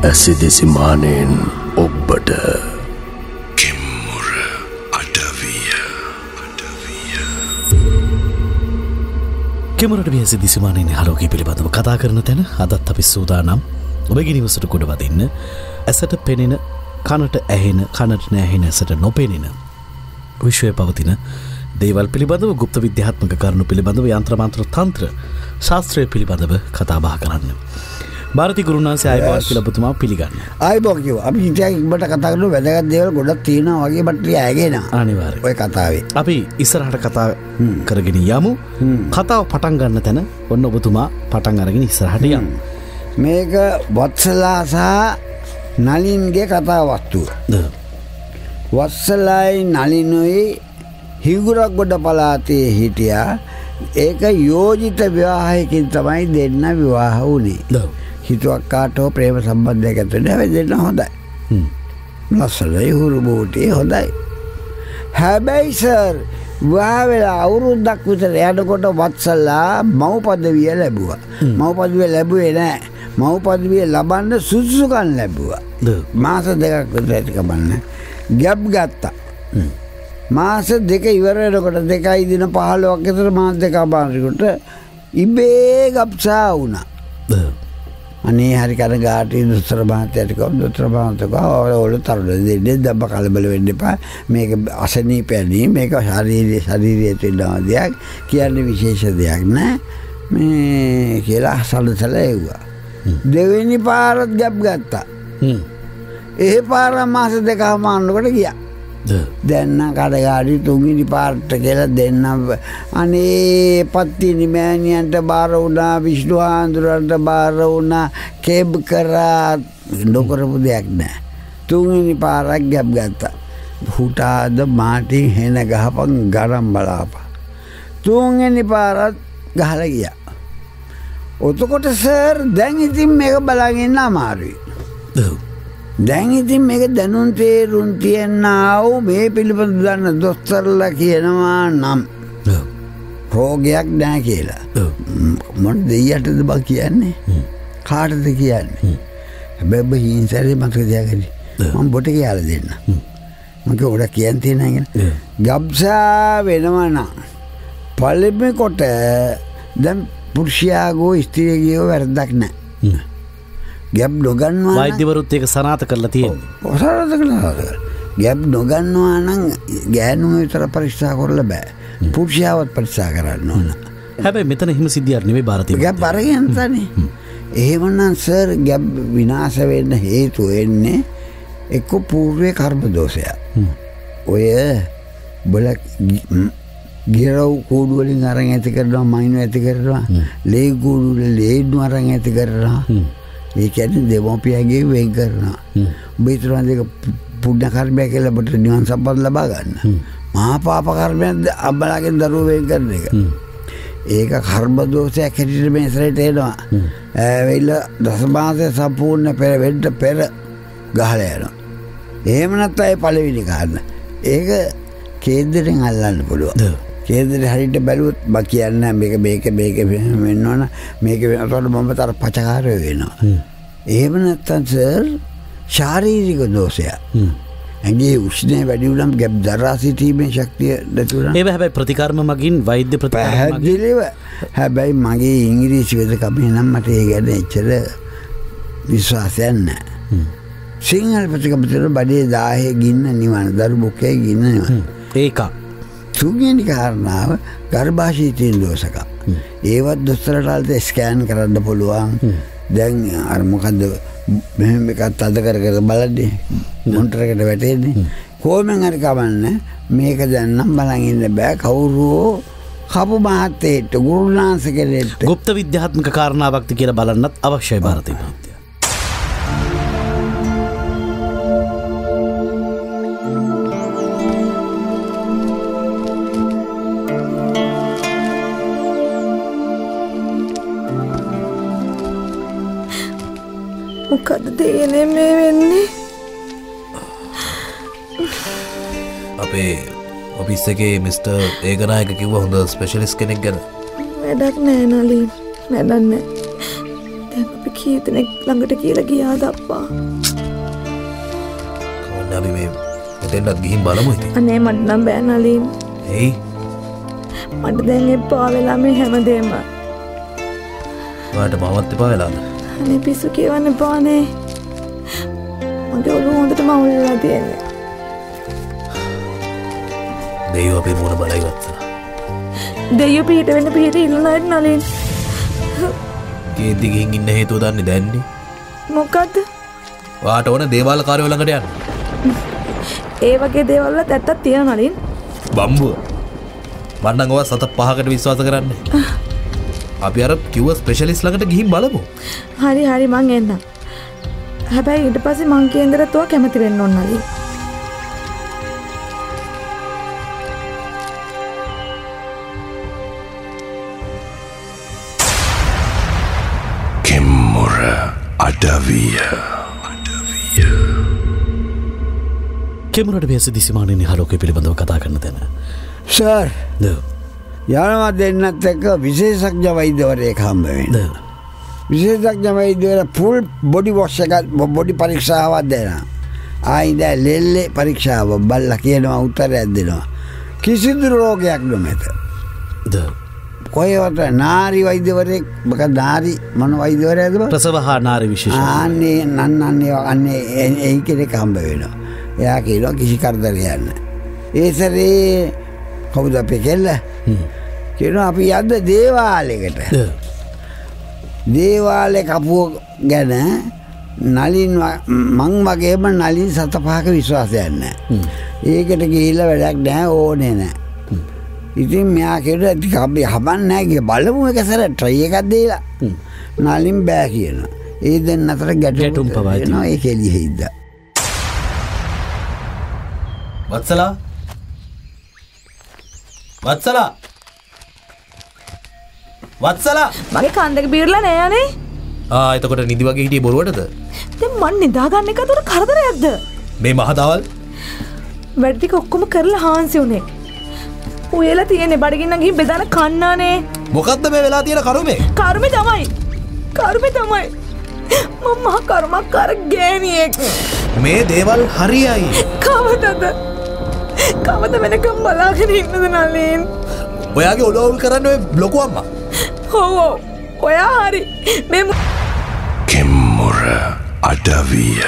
ඇසිදිසි මානෙන් ඔබට කෙම්මුර අඩවිය කෙමරට ඇසිදිසි මානෙන් ආලෝකය පිළිබඳව කතා කරන තැන අදත් අපි සූදානම් ඔබගේ නිවසට කුඩ වදින්න ඇසට පෙනෙන කනට ඇහෙන කනට නැහෙන ඇසට නොපෙනෙන විශ්වය පවතින දේවල් පිළිබඳව ගුප්ත විද්‍යාත්මක කරුණු පිළිබඳව යන්ත්‍ර මන්ත්‍ර තන්ත්‍ර ශාස්ත්‍රය පිළිබඳව කතා බහ කරන්න. ಭಾರತಿ ಗುರುනාන්සේ ආයුබෝවන් කියලා ඔබතුමා පිළිගන්න. ආයුබෝවන් කිව්වා. අපි හිතේ ඉක්මනට කතා කරන වැදගත් දේවල් ගොඩක් තියෙනවා වගේ බට්ටිය ඇගෙන. අනිවාර්යයෙන්. ඔය කතාවේ. අපි ඉස්සරහට කතා කරගෙන යමු. කතාව පටන් ගන්න තැන ඔන්න ඔබතුමා පටන් අරගෙන ඉස්සරහට යමු. මේක වත්සලා සහ නලින්ගේ කතා වස්තුව. වත්සලායි නලිනුයි හිඟුරක් ගොඩ පළාතේ හිටියා. ඒක යෝජිත විවාහයකින් තමයි දෙන්න විවාහ වුණේ. හිතුවක්කාට හෝ ප්‍රේම සම්බන්ධයක් ඇතුළේ හැබැයි දෙන්න හොඳයි. ලස්සනයි හුරු බෝටේ හොඳයි. හැබැයි සර් විවාහ වෙලා අවුරුද්දක් විතර යනකොට වත්සලා මව් පදවිය ලැබුවා. මව් පදවිය ලැබුවේ නැහැ. මව් පදවිය ලබන්න සුදුසුකම් ලැබුවා. මාස දෙකක් විතර ඇති කමන්නේ. ගැප් ගත්තා. මාස දෙක ඉවර වෙනකොට 2 දින 15ක් විතර මාස දෙක අමාරුකට ඉබේ ගබ්සා වුණා. අනේ හරි කනගාටුයි දොස්තර මහත්තයාට කිව්වා දොස්තර මහත්තයා ඔයාලා තරුණ දෙන්නේ දබ්බ කලබල වෙන්න එපා. මේක අසනීපයනේ මේක ශාරීරික තියෙනවා දෙයක් කියන්නේ විශේෂ දෙයක් නෑ මේ කියලා සලසලා එව්වා. දෙවෙනි පාරත් ගැප් ගත්තා. ඒ පාර මාස දෙකම අන්නකොට ගියා. දෙන්න කඩගාඩි තුන්වෙනි පාරට කියලා දෙන්න අනේ පත්තිනි මෑණියන්ට බාර වුණා විෂ්ණු ආන්දරන්ට බාර වුණා කේබ් කරා නොකරපු දෙයක් නෑ. තුන්වෙනි පාරක් ගැප් ගත්තා. හුටාද මාටින් හෙන ගහපන් ගරම් බලාපන්. තුන්වෙනි පාරත් ගහලා ගියා. ඔතකොට සර් දැන් ඉතින් මේක බලන් ඉන්න අමාරුයි. දැන් ඉතින් මේක දැනුම් තේරුම් තියන්නා වූ මේ පිළිබඳ දන්න දොස්තරලා කියනවා නම් රෝගයක් නැහැ කියලා. මොන දෙයයටද බා කියන්නේ? කාටද කියන්නේ? හැබැයි හිංසාවේ මතක තියාගන්න. මම බොට කියලා දෙන්න. මම ඔකට කියන්න තියෙන එක. ගබ්සා වෙනවා නම් පළවෙනි කොට දැන් පුරුෂයාගෝ ස්ත්‍රියගෝ වැරද්දක් නැහැ. ගැප් නොගන්නවා වෛද්‍යවරුත් ඒක සනාථ කරලා තියෙනවා. සනාථ කරලා ගැප් නොගන්නවා නම් ගෑනුම විතර පරීක්ෂා කරලා බෑ. පුරුෂයාවත් පරීක්ෂා කරන්න ඕන. හැබැයි මෙතන හිම සිද්ධියක් නෙවෙයි ಭಾರತಿ. ගැප් අරගෙන තනේ. එහෙමනම් සර් ගැප් විනාශ වෙන්න හේතු වෙන්නේ එක්ක పూర్වේ කර්ම දෝෂයක්. ඔය බල ගිරව් කූඩු වලින් අරන් ඇති කරනවා මයින්ව ඇති කරනවා. ලේ කූඩු වල ලේඩු අරන් ඇති කරනවා. ඒ කියන්නේ දෙමෝපියගේ වෙන් කරනවා. ඔබ හිතනවා දෙක පුණ්‍ය කර්මයක් කියලා ඔබට නිවන් සම්පත් ලබා ගන්න. මහා පාප කර්මයක්ද අම්බලාගෙන් දරුවෝ වෙන් කරන එක. ඒක කර්ම දෝෂයක් හැටියට මේ ඉස්සරහට එනවා. වෙයිල දසමාසය සම්පූර්ණ පෙර වෙන්න පෙර ගහලා යනවා. එහෙම නැත්නම් ඒ පළවෙනි කාරණා. ඒක කේන්දරෙන් අල්ලන්න පුළුවන්. කේන්දරේ හරියට බැලුවොත් බා කියන්නේ මේක වෙන්නවන මේක වෙනකොට මම තර පචකාරය වෙනවා. එහෙම නැත්නම් සර් ශාරීරික දෝෂයක්. ඇඟේ උෂ්ණය වැඩි වුණාම ගැප් දරා සිටීමේ ශක්තිය නැතුණා. ඒක හැබැයි ප්‍රතිකර්ම මගින් වෛද්‍ය ප්‍රතිකර්ම මගින් හැබැයි මගේ ඉංග්‍රීසි වෙදකම නම් මට ඒ ගැන එච්චර විශ්වාසයක් නැහැ. සිංහල ප්‍රතිකර්ම වල බඩේ 10 ගින්න නිවන දරු බොකේ ගින්න නිවන. ඒක තුන්වෙනි කාරණාව ගර්භාෂයේ තියෙන දෝෂක. ඒවත් දොස්තරලාට ස්කෑන් කරන්න පුළුවන්. දැන් අර මොකද්ද මෙහෙම එකක් අද කර බලන්නේ මොන්ටර් එකට වැටෙන්නේ. කොහොමෙන් හරි කවන්නේ මේක දැන් නම් බලන් ඉන්න බෑ. කවුරු කපු මහත්තයෙක් ගුරුනාංශ කෙනෙක් গুপ্ত විද්‍යාත්මක කාරණාවක්ද කියලා බලන්නත් අවශ්‍යයි ಭಾರತಿ මහත්තයා. මොකද දෙයනේ මේ වෙන්නේ? අපේ ඔෆිස් එකේ මිස්ටර් ඒකනායක කිව්වා හොඳ ස්පෙෂලිස්ට් කෙනෙක් ගැන. වැඩක් නෑ නලින්. වැඩක් නෑ. දැන් අපි කී දෙනෙක් ළඟට කියලා ගියාද අප්පා? කවන්න අපි මේ මෙතෙන්ටත් ගිහින් බලමු ඉතින්. අනේ මට නම් බෑ නලින්. එයි. මට දැන් එපා වෙලා මේ හැමදේම. ඔයාට මමත් එපා වෙලාද? අනේ පිස්සු කියවන්න එපානේ. මගේ ඔළුව හොඳටම අවුල් වෙලා තියෙන්නේ. දෙයියෝ අපේ මොන බලයි වත්සලා. දෙයියෝ පිට වෙන්න පිට ඉල්ලනයි නලින්. කේන්ති ගිහින් ඉන්න හේතුව දන්නේ දැන්නේ. මොකද්ද? ඔයාට ඕන දේවාල කාර්යෝ ළඟට යන්න. ඒ වගේ දේවල් වල ඇත්තක් තියෙනවා නලින්. බම්බුව. මන්නම් ඔයා සත පහකට විශ්වාස කරන්නේ. අපි අර කිව්ව ස්පෙෂලිස්ට් ළඟට ගිහින් බලමු. හරි හරි මං එන්නම්. හැබැයි ඊට පස්සේ මං කේන්දරත් ඔයා කැමති වෙන්න ඕන නලින්. අඩවිය කෙමරට බේස දිසිමානයේ හලෝකය පිළිබඳව කතා කරන තැන. සර් යනවා දෙන්නත් එක්ක විශේෂඥ වෛද්‍යවරයෙක් හම්බ වෙන්න. විශේෂඥ වෛද්‍යවර ෆුල් බොඩි වොෂ් එක බොඩි පරීක්ෂාවක් දෙනවා. ආයිද ලෙල්ලේ පරීක්ෂාව බලලා කියනවා උත්තරයක් දෙනවා. කිසිදු රෝගයක් නොමැත. කොහේවත් නාරි වෛද්‍යවරයෙක් මොකද නාරි මොන වෛද්‍යවරයෙක්ද බං? ප්‍රසව හා නාරි විශේෂ. අන්නේ ඒ කෙනෙක් හම්බ වෙනවා. එයා කියනවා කිසි කරදරයක් නැහැ. ඒ සැරේ කවුද අපේ කෙල්ල? කියනවා අපි යද්ද දේවාලයකට. දේවාලේ කපුව ගැන නලින් මං වගේම නලින් සත පහක විශ්වාසයක් නැහැ. ඒකට ගිහිල්ලා වැඩක් නැහැ ඕනේ නැහැ. ඉතින් මෙයා කියනවා ටික අපි හබන්නේ නැහැ කියලා බලමු එක සැර ට්‍රයි එකක් දීලා. නලින් බෑ කියනවා. ඒ දෙන්න අතර ගැටුම් පවයි වෙනවා ඒක එළියෙ ඉඳලා. වත්සලා මගේ කන්දක බීරලා නෑ අනේ. එතකොට නිදි වගේ හිටියේ බොරුවටද? දැන් මන් නිදාගන්න එක අතට කරදරයක්ද? මේ මහදවල් වැඩ ටික ඔක්කොම කරලා හාන්සි උනේ. උයලා තියෙන්නේ බඩගින්න ගිහින් බෙදාන කන්නානේ. මොකද්ද මේ වෙලා තියෙන කරුමේ? කර්මේ තමයි. මම මහා කර්මකාර ගෑණියෙක්. මේ දේවල් හරියයි. කවද වෙනකම් බලාගෙන ඉන්නද නලින්? ඔයාගේ ඔලෝවුල් කරන්න ඔය ලොකු අම්මා. ඔව් ඔයා හරි. මේ කෙම්මුර අඩවිය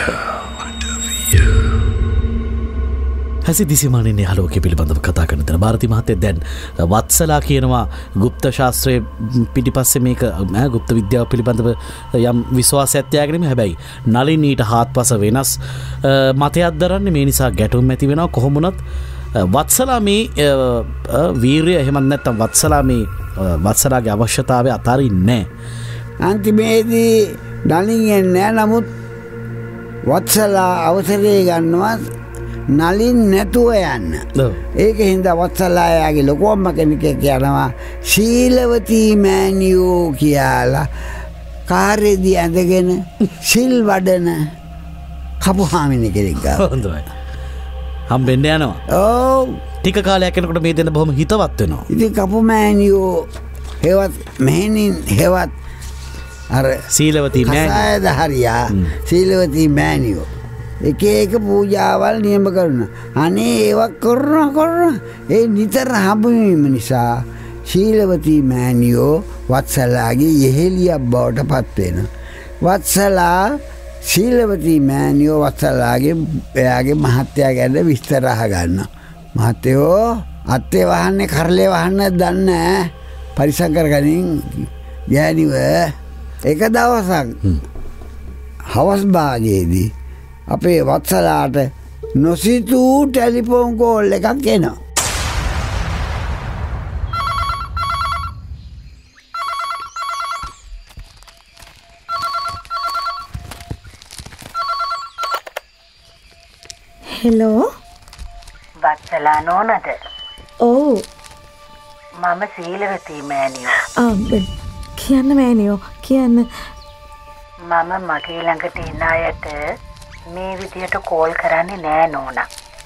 හැසි දිසිමානයේ හලෝකය පිළිබඳව කතා කරන තැන ಭಾರತಿ මහත්තයා දැන් වත්සලා කියනවා গুপ্ত ශාස්ත්‍රයේ පිටිපස්සේ මේක গুপ্ত විද්‍යාව පිළිබඳව යම් විශ්වාසයක් තියාගෙන හැබැයි නලින් ඊට හාත්පස වෙනස් මතයක් දරන්නේ මේ නිසා ගැටුම් ඇති වෙනවා කොහොම වුණත් වත්සලා මේ වීරිය එහෙමත් නැත්නම් වත්සලාගේ අවශ්‍යතාවය අතාරින්නේ නැහැ. අන්තිමේදී නලින් එන්නේ නමුත් වත්සලා අවසරය ගන්නවා නලින් නැතුව යන්න. ඒක හින්දා වත්සලායාගේ ලොකු අම්මා කෙනෙක් කියනවා ශීලවතී මෑණියෝ කියලා කාර්යදී ඇඳගෙන සිල් වඩන කපුහාමිනේ කෙනෙක් ගාව. හොඳයි. හම්බෙන්න යනවා. ඔව්. ටික කාලයක් යනකොට මේ දෙන්න බොහොම හිතවත් වෙනවා. ඉතින් කපු මෑණියෝ හෙවත් මෙහෙණින් හෙවත් අර සීලවතී මෑණියෝ හරියා සීලවතී මෑණියෝ එක එක පූජාවල් නියම කරන. අනේ ඒවක් කරන ඒ නිතර හම්බවීම නිසා ශීලවතී මෑණියෝ වත්සලාගේ යෙහෙලියක් බවට පත් වෙනවා. වත්සලා ශීලවතී මෑණියෝ වත්සලාගේ එයාගේ මහත්තයා ගැන විස්තර අහගන්නවා. මහත්තයෝ අත්තේ වහන්නේ කරලේ වහන්න දන්නේ නැහැ. පරිසම් කරගනින් ගෑණිව. එක දවසක් හවස් භාගයේදී අපේ වත්සලාට නොසිතූ ටෙලිෆෝන් කෝල් එකක් එනවා. හෙලෝ වත්සලා නෝනද? ඔව් මම සීලවතී මෑණියෝ. කියන්න මෑණියෝ කියන්න. මම මගේ ළඟට එන අයට මේ විදියට කෝල් කරන්නේ නෑ නෝනා.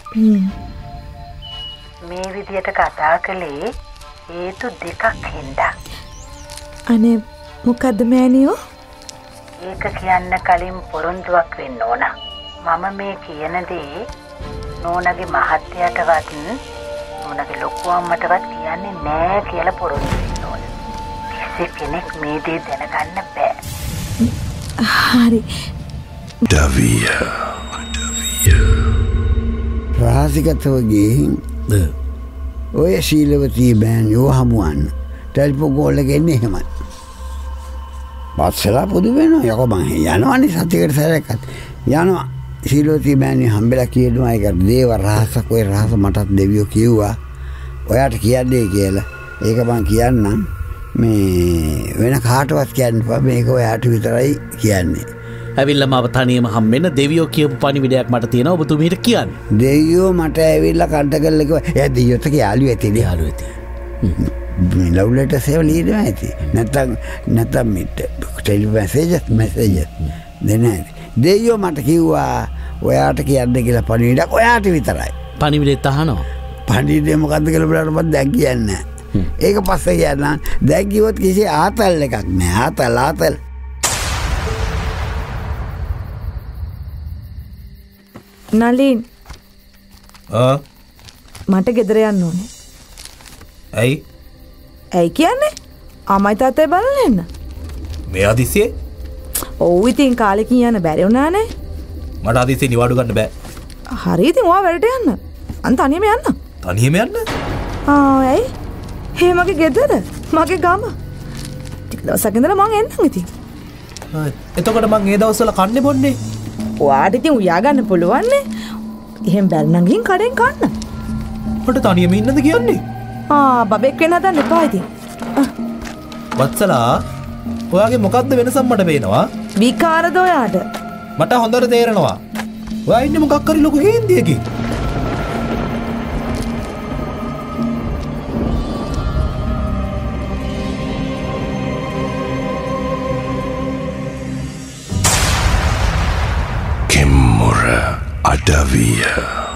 මේ විදියට කතා කළේ හේතු දෙකක් හින්දා. අනේ මොකද්ද මෑණියෝ? ඒක කියන්න කලින් පොරොන්දුවක් වෙන්න ඕන. මම මේ කියන දේ නෝනගේ මහත්තයාටවත් නෝනගේ ලොකු අම්මටවත් කියන්නේ නෑ කියලා පොරොන්දු වෙන්න ඕන. කිසි කෙනෙක් මේ දේ දැනගන්න බෑ. හරි. Davia. රහසිගතව ගිහින් ඔය ශීලවතී බෑන්යෝ හමුවන්න. ටෙලිෆෝන් කෝල් එක එන්නේ එහෙමයි. බස්සලා පුදු වෙනවා. යකෝ මං යනවනේ සතියකට සැරයක්වත්. යනවා. ශීලවතී බෑන්යෝ හම්බෙලා කියනවා ඒක දේව රහසක්. ඔය රහස මටත් දෙවියෝ කිව්වා. ඔයාට කියන්නේ කියලා. ඒක මං කියන්නම්. මේ වෙන කාටවත් කියන්න එපා. මේක ඔයාට විතරයි කියන්නේ. ඇවිල්ලා මාව තනියම හම්බෙන්න දෙවියෝ කියපු පණිවිඩයක් මට තියෙනවා ඔබතුමීට කියන්න. දෙවියෝ මට ඇවිල්ලා කන්ට කරලා කිව්වා එයා දෙවියොත් යාළුවෝ ඇතිනේ. යාළුවෝ ඇති. ලව් ලෙටර් සේව ලියනවා ඇති. නැත්නම් මිට ටෙලි මැසේජ් දෙන්න ඇති. දෙවියෝ මට කිව්වා ඔයාට කියන්න කියලා පණිවිඩයක් ඔයාට විතරයි. පණිවිඩෙත් අහනවා. පණිවිඩය මොකද්ද කියලා බලන්න මම දැන් කියන්නේ නැහැ. ඒක පස්සේ කියන්නම්. දැන් කිව්වොත් කිසි ආතල් එකක් නැහැ. ආතල් නලින් මට ගෙදර යන්න ඕනේ. ඇයි? ඇයි කියන්නේ? අම්මයි තාත්තයි බලන්න එන්න. මේ අදිසියේ? ඔව් ඉතින් කාලෙකින් යන්න බැරි වුණානේ. මට අදිසියේ නිවාඩු ගන්න බෑ. හරි ඉතින් ඔයා වැඩට යන්න. අන් තනියම යන්න. තනියම යන්න? ඇයි? හේ මගේ ගෙදර. මගේ ගම. ටික දවසක් ඉඳලා මං එන්නම් ඉතින්. එතකොට මං ඒ දවස්වල කන්නේ බොන්නේ. ඔයාට ඉතින් උයා ගන්න පුළුවන් නේ. එහෙන් බැරි නම් ගින් කඩෙන් කන්න. මට තනියම ඉන්නද කියන්නේ? බබෙක් වෙන්න හදන්න එපා ඉතින්. වත්සලා ඔයාගේ මොකද්ද වෙනසක් මට පේනවා? විකාරද ඔයාට? මට හොඳට තේරෙනවා. ඔයා ඉන්නේ මොකක් හරි ලොකු හේන්දියකින්. Adavia.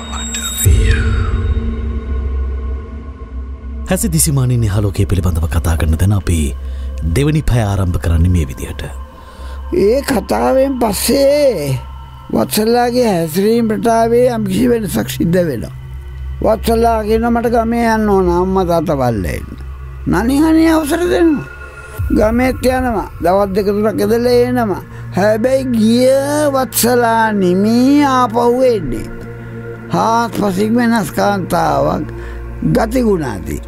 හැසි දිසිමානින් හලෝකය පිළිබඳව කතා කරන දැන අපි දෙවනි පැය ආරම්භ කරන්නේ මේ විදිහට. ඒ කතාවෙන් පස්සේ වත්සලාගේ හැසිරීම් රටාවේ යම්කිසි වෙනසක් සිද්ධ වෙනවා. වත්සලා කියන මට ගමේ යන්න ඕන අම්මා තාත්තා බලලා ඉන්න. නනිහනේ අවසර දෙනවා. ගමේත් යනවා. දවස් දෙක තුනක් ඇදලා එනවා. හැබැයි ගිය වත්සලා නිමී ආපහු එන්නේ. හාත්පසින් වෙනස් කාන්තාවක් ගතිගුණාදී.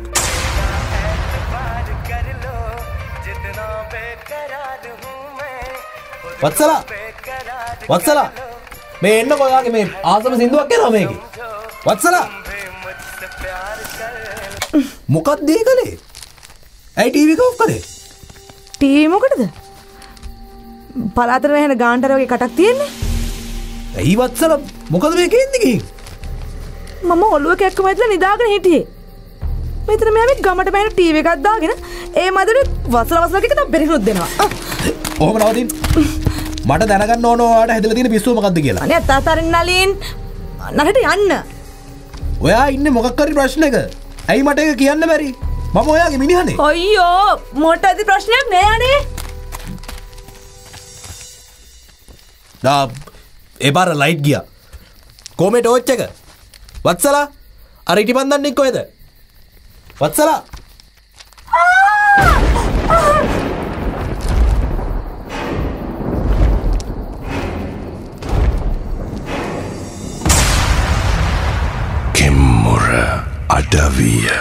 වත්සලා මේ එන්න ඔයාගේ මේ ආසම සින්දුවක් කියනවා මේකේ. වත්සලා මොකක්ද ඒ කලේ? ඇයි ටීවී එක ඔෆ් කරේ? ටීවී මොකටද? පලාතර වැහෙන ගාන්ටර වගේ කටක් තියෙන්නේ. ඇයි වත්සලා මොකද මේ කියන්නේ ගිහින්? මම ඔළුව කැක්කම ඇදලා නිදාගෙන හිටියේ. මෙතන මෙයාගේ ගමට බෑන ටීවී එකක් දාගෙන ඒ මැදට වසල කික තම පෙරිනුත් දෙනවා. ඔහොම නවතින්. මට දැනගන්න ඕන ඔයාට හැදලා තියෙන පිස්සුව මොකද්ද කියලා. අනේ තාතරින් නලින් නරට යන්න. ඔයා ඉන්නේ මොකක් හරි ප්‍රශ්නයක. ඇයි මට ඒක කියන්න බැරි? මම ඔයාගේ මිනිහනේ. අයියෝ මොකටද ප්‍රශ්නයක් නෑ අනේ. ඒ පාර ලයිට් ගියා. කොමේ ටෝච් එක? වත්සලා අර ඉටිපන්දන්නේ කොහෙද? Vatsala Kimura Adavia.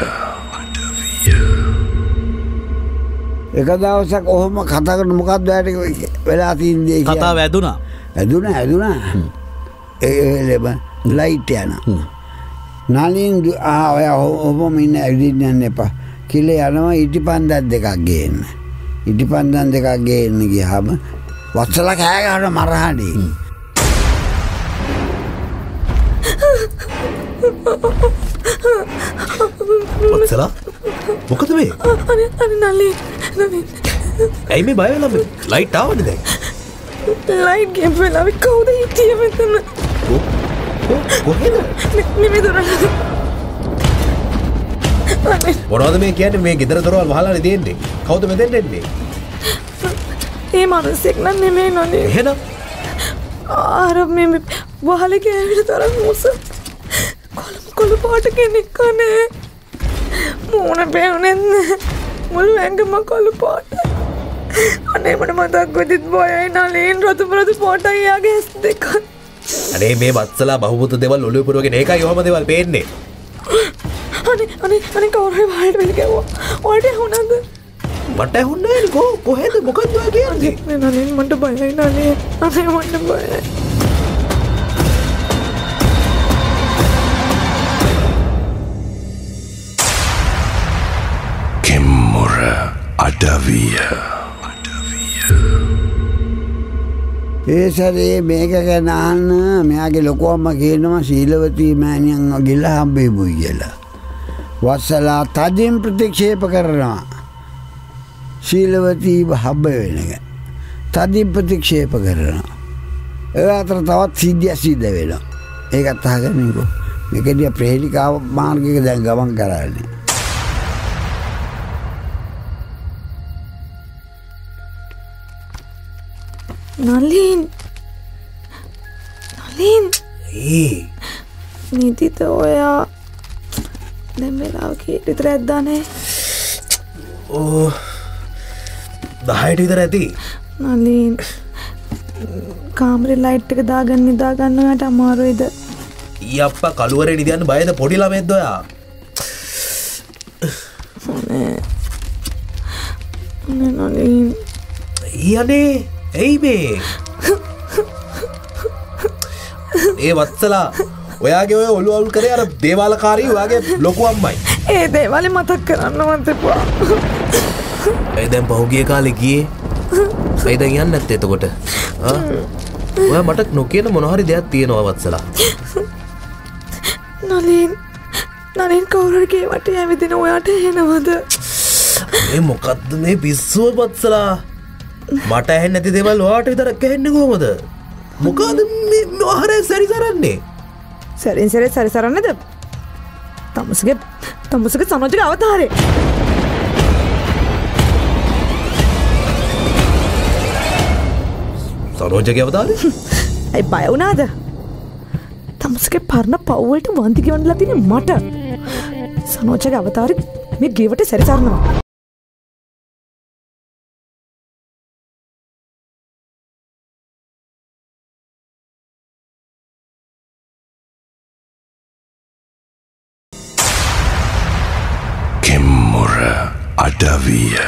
එක දවසක් ඔහොම කතා කරන මොකක්ද ඔයාට වෙලා තින්නේ කියලා. කතාව ඇදුනා. ඇදුනා. ඒ ලයිට් යනවා. නලින් ඔයා ඔහොම ඉන්න ඇවිදින්න යන්න එපා. කිලේ යනවා ඉටිපන්දම් දෙකක් ගේන්න. ඉටිපන්දම් දෙකක් ගේන්න ගියාම වත්සලා කෑ ගහන මරහණි. වත්සලා මොකද මේ? අනේ නලින්. ඇයි මේ බය වෙලා ලයිට් ආවද දැන්? ලයිට් ගෙම් වෙලාවේ කවුද හිටියේ මෙතන? කොහෙද? නෙමෙයි දොරවල්. මොනවද මේ කියන්නේ? මේ ගෙදර දොරවල් වහලානේ තියෙන්නේ. කවුද මෙතෙන්ට එන්නේ? ඒ මිනිස්සෙක් නම් නෙමෙයි නෝනේ. එහෙනම් අර මේ වහලේ කෑවිල තරම් මුස කොළු පාට කෙනෙක් කනේ. මූණ පෙවුනේ නැහැ. මුළු ඇඟම කොළු පාට. අනේ මට මතක් වෙදිත් බොයයි නලින් රතු පාටයි යාගේ ඇස් දෙක. අනේ මේ වත්සලා බහුබුත දේවල් ඔළුවේ පුරවගෙන ඒකයි ඔහම දේවල් පේන්නේ. අනේ කවුරුහරි වහලට වෙල ගැව්වා. ඔයාට හුණාද? මට ඇහුන්නේ නෑනේ කොහෙද මොකද්ද ඔය කියන්නේ? නලින් මට බයයි නලින්. අනේ මට බයයි. Kimura Adavia. ඒ සැරේ මේක ගැන අහන්න මෙයාගේ ලොකු අම්මා කියනවා ශීලවතී මෑණියන් ගිහලා හම්බෙමුයි කියලා. වස්සලා තදින් ප්‍රතික්ෂේප කරනවා. ශීලවතී හම්බ වෙන එක. තදින් ප්‍රතික්ෂේප කරනවා. ඒ අතර තවත් සිද්ධ වෙනවා. ඒකත් අහගන්නකෝ. මේකදී ප්‍රේලිකාව මාර්ගයක දැන් ගමන් කරන්නේ. නලින් නිදිත ඔයා දැන් වෙලාව කීයට විතර ඇද්දානේ? ඕ 10ට විතර ඇති. නලින් කාමරේ ලයිට් එක දාගන්න නිදා ගන්න ඔයාට අමාරුයිද? ඊයප්පා කළුවරේ නිදියන්න බයද පොඩි ළමෙක්ද ඔයා? නලින් ඊයනේ එයි මේ ඒ වත්සලා ඔයාගේ ඔය ඔළුව අවුල් කරේ අර දේවාලකාරී ඔයාගේ ලොකු අම්මයි. ඒ දේවාලේ මතක් කරන්නවත් එපා. ඒ දැන් පහුගිය කාලේ ගියේ. ඒ දැන් යන්නේ නැත්තේ එතකොට. ඔයා මට නොකියන මොන හරි දෙයක් තියෙනවා වත්සලා. නලින් කවුරු හරි කේවට ඇවිදින ඔයාට එනවද? මේ මොකද්ද මේ පිස්සුව වත්සලා? මට ඇහෙන්නේ නැති දේවල් ඔයාට විතරක් ඇහෙන්නේ කොහමද? මොකද මේ මොහරේ සැරිසරන්නේ? සැරින් සැරිසරන්නේද? තමුසගේ සනෝජගේ අවතාරේ. සනෝජගේ අවතාරේ? ඇයි බය වුණාද? තමුසගේ පරණ පව් වලට වන්දි ගෙවන්නලා තියෙන මට. සනෝජගේ අවතාරේ මේ ගෙවට සැරිසරනවා. Kimura Adavia.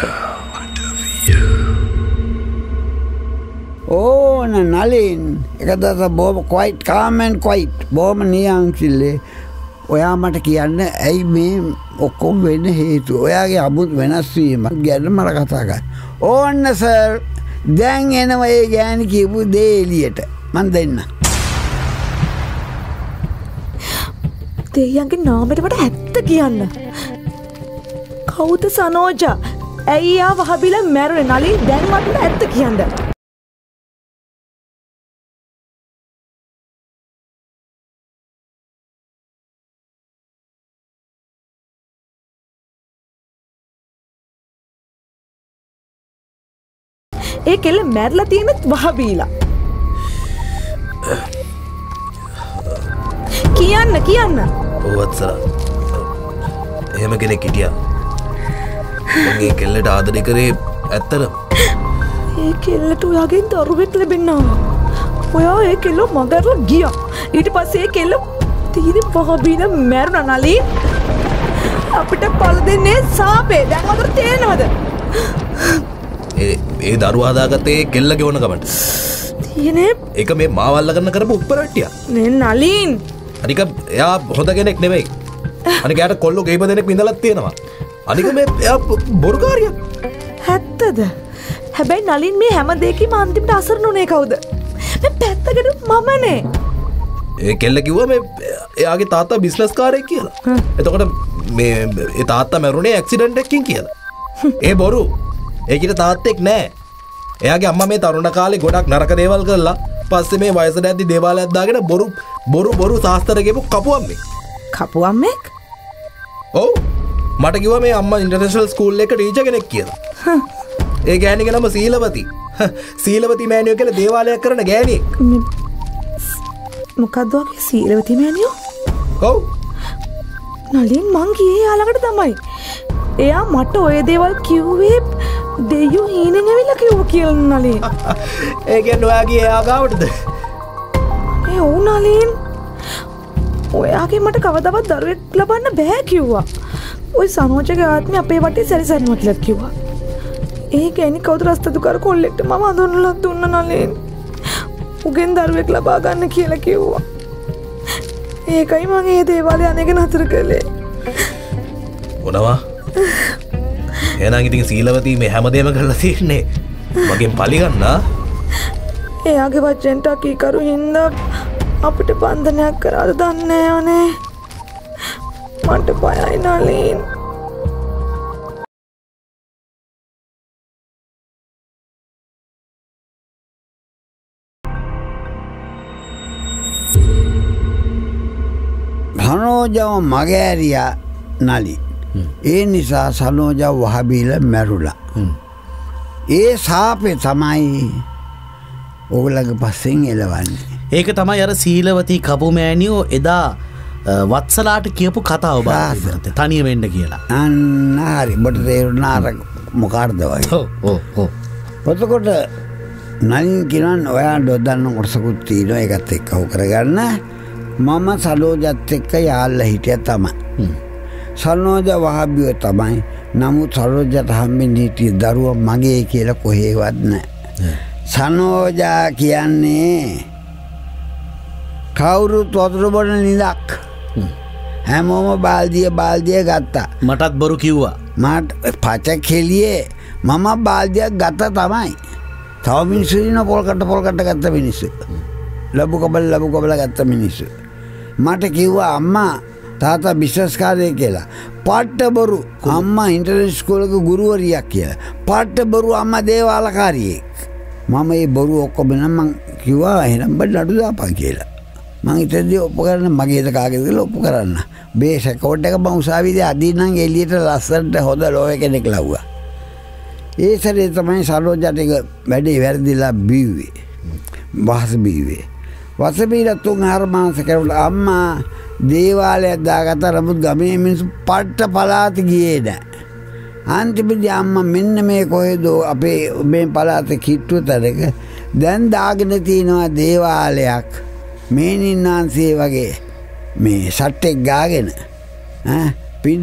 ඕන නලින් එක දවසක් බොහොම quite calm and quiet බොහොම නියංසිල්ලේ ඔයා මට කියන්න ඇයි මේ ඔක්කොම වෙන්න හේතුව ඔයාගේ අමුත් වෙනස් වීම ගැන මට කතා කරන්න. ඕන්න සර් දැන් එනවා ඒ ගෑණි කියපු දේ එළියට මන් දෙන්න. දෙයියන්ගේ නාමයට මට ඇත්ත කියන්න. කවුද සනෝජා? ඇයි ආ වහබිලා මැරුණේ? නලින් දැන් මට ඇත්ත කියන්න. ඒ කෙල්ල මැරලා තියෙනෙත් වහබීලා. කියන්න. ඔව් වත්සලා. එහෙම කෙනෙක් හිටියා. මගේ කෙල්ලට ආදරේ කරේ ඇත්තටම. ඒ කෙල්ලට ඔයාගෙන් දරුවෙක් ලැබෙන්නා. ඔයා ඒ කෙල්ල මගරලා ගියා. ඊට පස්සේ ඒ කෙල්ල තීරි වහබීලා මැරුණා නලින්. අපිට පළ දෙන්නේ සාපේ. දැන් වතර තේනවද? ඒ දරුවා හදාගත්තේ කෙල්ලගේ ඕන ගමට. තියෙන්නේ ඒක මේ මාවල්ල කරන කරපු උප්පරට්ටියා. නේ නලින්. අනික එයා හොඳ කෙනෙක් නෙවෙයි. අනික එයාට කොල්ලෝ ගෙයිබ දෙනෙක් විඳලක් තියෙනවා. අනික මේ එයා බොරුකාරියක්. ඇත්තද? හැබැයි නලින් මේ හැම දෙයකම අන්තිමට අසරණුනේ කවුද? මේ පැත්තකට මමනේ. ඒ කෙල්ල කිව්වා මේ එයාගේ තාත්තා බිස්නස් කාරයෙක් කියලා. එතකොට මේ ඒ තාත්තා මැරුණේ ඇක්සිඩන්ට් එකකින් කියලා. ඒ බොරු. ඒකිට තාත්තෙක් නෑ. එයාගේ අම්මා මේ තරුණ කාලේ ගොඩක් නරක දේවල් කරලා පස්සේ මේ වයසට ඇද්දි දේවාලයක් දාගෙන බොරු සාස්තර ගෙපු කපුවම්මෙක්. කපුවම්මෙක්? ඔව්. මට කිව්වා මේ අම්මා ඉන්ටර්නැෂනල් ස්කූල් එකක ටීචර් කෙනෙක් කියලා. ඒ ගෑණිගේ නම සීලවති. සීලවති මෑණියෝ කියලා දේවාලයක් කරන ගෑණියෙක්. මොකද්ද වගේ සීලවති මෑණියෝ? ඔව්. නලින් මං ගියේ යාළඟට තමයි. එයා මට ඔය දේවල් කිව්වේ දෙයියෝ හීනෙන් ඇවිල්ලා කිව්වා කියලා නලින්. ඒ කියන්නේ ඔයා ගියේ එයා ගාවටද? ඒ ඔව් නලින්. ඔයාගේ මට කවදාවත් දරුවෙක් ලබන්න බෑ කිව්වා. ඔය සනෝජගේ ආත්මය අපේ වටේ සැරිසරනවා කියලා කිව්වා. ඒ කියන්නේ කවුද රස්තදුකාර කොල්ලෙක්ට මම අඳුනලා දුන්න නලින්. උගෙන් දරුවෙක් ලබා ගන්න කියලා කිව්වා. ඒකයි මම මේ දේවාලය අනේක නතර කළේ. මොනවා? එහෙනම් ඉතින් සීලවති මේ හැමදේම කරලා තියන්නේ මගෙන් පලි ගන්නා. එයාගේ වචෙන්ට කීකරු හින්දා අපිට බන්ධනයක් කරාද දන්නේ අනේ. මට බයයි නලින්. සනෝජව මගෑරියා නලි. ඒ නිසා සනෝජව වහබීල මැරුලා. ඒ සාපේ තමයි ඕගලගේ පස්සෙන් එලවන්නේ. ඒක තමයි අර සීලවති කපුමෑණියෝ එදා වත්සලාට කියපු කතාව බාහිරට තනිය වෙන්න කියලා. අන්න හරි. ඔබට තේරුණා අර මොකක්ද වගේ. ඔව්. එතකොට නලින් කියනවා ඔයා දොඩන්න කොටසකුත් තියෙනවා ඒකත් එක්ක හො කරගන්න. මම සලෝජත් එක්ක යාල්ලා හිටියා තමයි. සනෝජ වහබියෝ තමයි. නමුත් සලෝජට හම්බෙන්නේ හිටිය දරුවා මගේ කියලා කොහෙවත් නැහැ. සනෝජා කියන්නේ කවුරුත් වතුර බොන නිදක්. හැමෝම බාල්දිය ගත්තා. මටත් බොරු කිව්වා. මට පච කෙලියේ මම බාල්දියක් ගත්ත තමයි. තව මිනිස්සු ඉන්න පොල්කට ගත්ත මිනිස්සු. ලැබු කබල ගත්ත මිනිස්සු. මට කිව්වා අම්මා තාතා බිස්නස් කාරයෙක් කියලා. පට්ට බොරු. අම්මා ඉන්ටර්නෙට් ස්කූලක ගුරුවරියක් කියලා. පට්ට බොරු අම්මා දේවාලකාරියෙක්. මම මේ බොරු ඔක්කොම නම් මං කිව්වා එහෙනම් බඩ නඩු දාපන් කියලා. මං ඉතින්දී ඔප්පු කරන්න මගේද කාගේද කියලා ඔප්පු කරන්න. බේස් රෙකෝඩ් එක මං උසාවියේ අදින් නම් එළියට ලස්සනට හොඳ ලෝය කෙනෙක් ලව්වා. ඒ සැරේ තමයි සරෝජට එක වැඩේ වැරදිලා බීවේ. වහස බීවේ. වස බීලා 3-4 මාස කරලා අම්මා දේවාලයක් දාගත්ත නමුත් ගමේ මිනිස්සු පට්ට පලාත ගියේ නැහැ. අන්තිමදී අම්මා මෙන්න මේ කොහෙද අපේ මේ පලාත කිට්ටුවතරක දැන් දාගෙන තියනවා දේවාලයක්. මේනින්නාන්සේ වගේ මේ සට්ටෙක් ගාගෙන පින්ඩ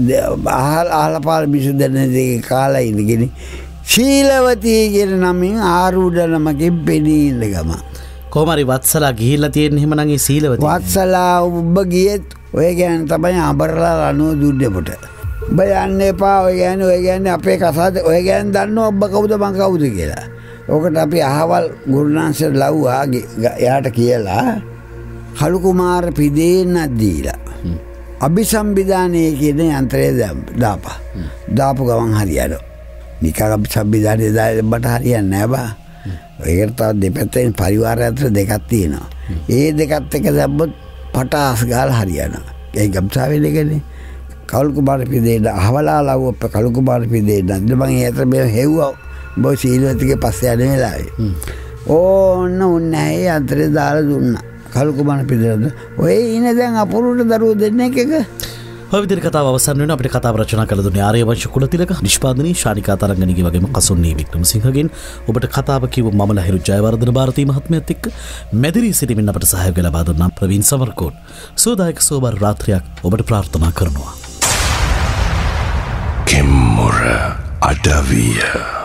ආහලපාල බිසු දෙන දෙක කාලා ඉඳගෙන ශීලවතී කියන නමින් ආරූඪ නමකින් පෙනී ඉන්න ගම. කොහමරි වත්සලා ගිහිල්ලා තියෙන එහෙම නම් ඒ සීලවතී. වත්සලා ඔබ ගියෙත් ඔය ගැන තමයි අඹරලා රණුව දුන්නේපොට. ඔබ යන්න එපා ඔය ගැන අපේ කසාද ඔය ගැන දන්නව ඔබ කවුද මං කවුද කියලා. ඕකට අපි අහවල් ගුරුනාන්සර් ලව්වා එයාට කියලා කළු කුමාර පිදේන්නක් දීලා. අභිසම්විධානයේ කියන යන්ත්‍රය දාපා. දාපු ගමන් හරියනවා. නිකන් අභිසම්විධානයේ දාලා හරියන්නේ නැහැ බා. ඒකට තව දෙපැත්තෙන් පරිවාරය අතර දෙකක් තියෙනවා. ඒ දෙකත් එක දැම්මොත් පටාස් ගාලා හරියනවා. ඒ ගම්සාවේ දෙකනේ. කළු කුමාර පිදේන්න අහවලා ලව්ව කළු කුමාර පිදේන්න. මම ඒ අතර මේ හෙව්වා. බෝ සීලවතිගේ පස්සේ යන වෙලාවේ. ඕන්න උන්නේ යන්ත්‍රය දාලා දුන්නා. කළු කුමාර පිදේන්න. ඔය ඉන්නේ දැන් අපුරුට දරුවෝ දෙන්නෙක් එක. ඔය විදිහට කතාව අවසන් වෙනවා. අපිට කතාව රචනා කළ දුන්නේ ආර්යවංශ කුලතිලක, නිෂ්පාදනී ශානිකා තරංගනීගේ වගේම කසුන්නී වික්‍රමසිංහගෙන්. ඔබට කතාව කිව්ව මම ලහිරු ජයවර්ධන ಭಾರತಿ මහත්මයාත් එක්ක මැදිරී සිටමින් අපට සහයෝගය ලබා දුන්නා ප්‍රවීන් සමරකෝන්. සෝදායක සෝබර රාත්‍රියක් ඔබට ප්‍රාර්ථනා කරනවා. Kimura Adavia.